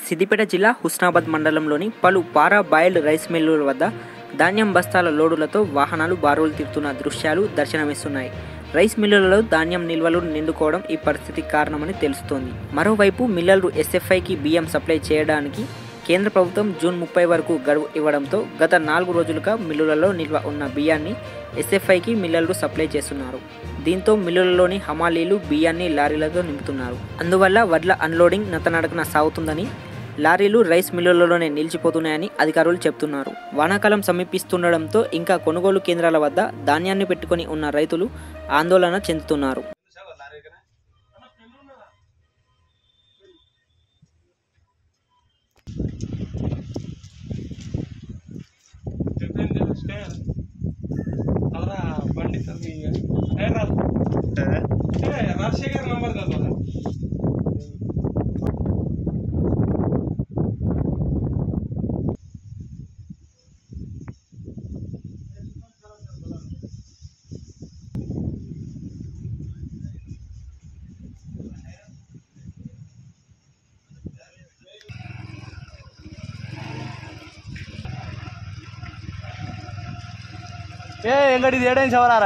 సిద్దిపేట జిల్లా హుస్నాబాద్ మండలంలోని పలు పారా బాయిల్డ్ రైస్ మిల్లుల వద్ద ధాన్యం బస్తాల లోడులతో వాహనాలు బారులు తీరుతున్న దృశ్యాలు దర్శనమిస్తున్నాయి. రైస్ మిల్లులలో ధాన్యం నిల్వలు నిండుకోవడం ఈ పరిస్థితికి కారణమని తెలుస్తోంది. మరోవైపు మిల్లర్లు ఎస్ఎఫ్ఐకి బియ్యం సప్లై చేయడానికి కేంద్ర ప్రభుత్వం జూన్ 30 వరకు గడువు ఇవ్వడంతో గత 4 రోజులుగా మిల్లులలో నిల్వ ఉన్న బియ్యాన్ని ఎస్ఎఫ్ఐకి మిల్లర్లు సప్లై చేస్తున్నారు. దీంతో మిల్లులలోని హమాలీలు బియ్యాన్ని లారీలతో నింపుతున్నారు. అందువల్ల వడ్ల అన్లోడింగ్ నత్తనడకన సాగుతుందని, లారీలు రైస్ మిల్లులలోనే నిలిచిపోతున్నాయని అధికారులు చెబుతున్నారు. వానాకాలం సమీపిస్తుండడంతో ఇంకా కొనుగోలు కేంద్రాల వద్ద ధాన్యాన్ని పెట్టుకుని ఉన్న రైతులు ఆందోళన చెందుతున్నారు. రాజశేఖర్ నంబర్ కదా எங்கடி இடம் சவரார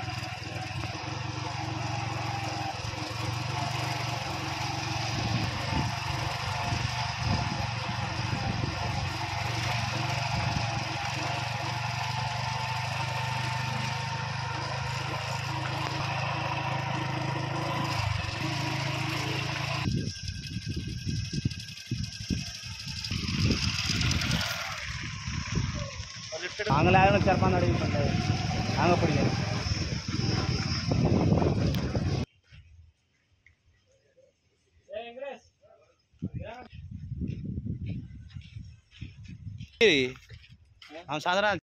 ஆங்களாக சேர்ப்பான் அடிப்பேன் நாங்கள் பிடிக்கிறோம். அவன் சாதாரண